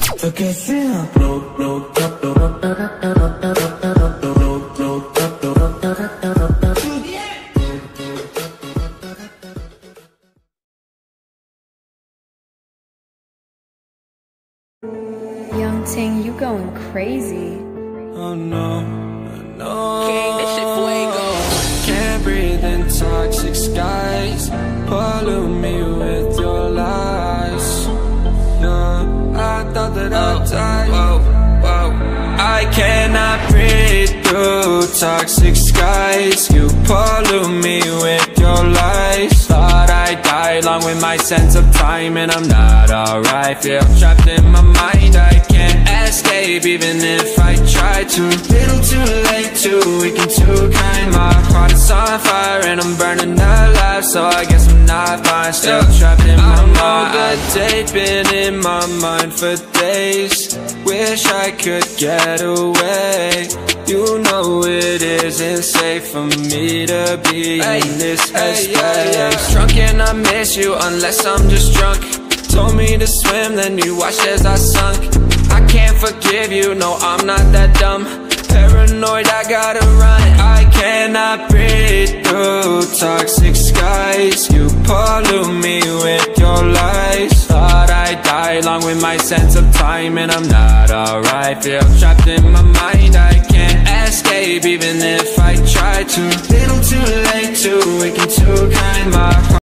Young Ting, you going crazy. Oh no, no. King, this shit fuego. Can't breathe in toxic skies. Pollute me with your lies. No, I thought that I'd die. Whoa, whoa. I cannot breathe through toxic skies. You pollute me with your lies. Thought I'd die along with my sense of time, and I'm not alright. Feel trapped in my mind, I can't escape even if I try to. Little too late, too weak and too kind. My heart is on fire and I'm burning alive, so I guess I'm not fine. Still trapped in my mind. That date been in my mind for days. Wish I could get away. You know it isn't safe for me to be in this headspace. Drunk and I miss you unless I'm just drunk. Told me to swim, then you watched as I sunk. I can't forgive you, no, I'm not that dumb. Paranoid, I gotta run. I cannot breathe through toxic skies. You pollute me with your lies. Thought I'd die along with my sense of time, and I'm not alright. Feel trapped in my mind, I can't escape even if I try to. Little too late, too weak and too kind. My